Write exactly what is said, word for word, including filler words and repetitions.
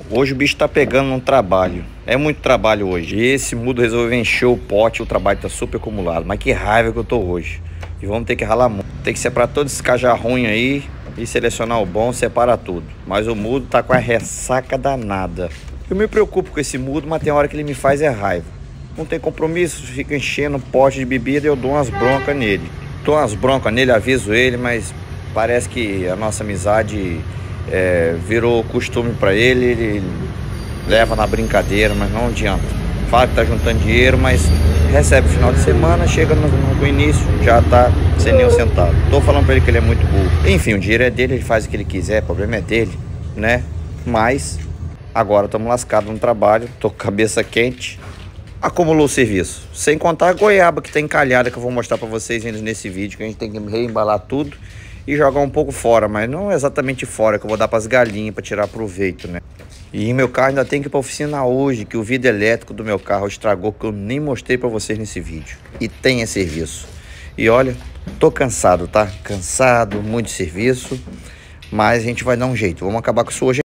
Hoje o bicho tá pegando no trabalho. É muito trabalho hoje. E esse mudo resolveu encher o pote, o trabalho tá super acumulado. Mas que raiva que eu tô hoje. E vamos ter que ralar muito. Tem que separar todo esse cajá ruim aí e selecionar o bom, separar tudo. Mas o mudo tá com a ressaca danada. Eu me preocupo com esse mudo, mas tem hora que ele me faz é raiva. Não tem compromisso, fica enchendo pote de bebida e eu dou umas broncas nele. Dou umas broncas nele, aviso ele, mas parece que a nossa amizade é, virou costume pra ele. Ele leva na brincadeira, mas não adianta. Fala que tá juntando dinheiro, mas recebe no final de semana, chega no, no início, já tá sem nenhum centavo. Tô falando pra ele que ele é muito burro. Enfim, o dinheiro é dele, ele faz o que ele quiser, o problema é dele, né? Mas agora estamos lascados no trabalho, tô com a cabeça quente. Acumulou o serviço. Sem contar a goiaba que tá encalhada, que eu vou mostrar pra vocês ainda nesse vídeo, que a gente tem que reembalar tudo e jogar um pouco fora, mas não exatamente fora, que eu vou dar pras galinhas pra tirar proveito, né? E meu carro ainda tem que ir pra oficina hoje, que o vidro elétrico do meu carro estragou, que eu nem mostrei pra vocês nesse vídeo. E tem esse serviço. E olha, tô cansado, tá? Cansado, muito serviço, mas a gente vai dar um jeito. Vamos acabar com isso hoje.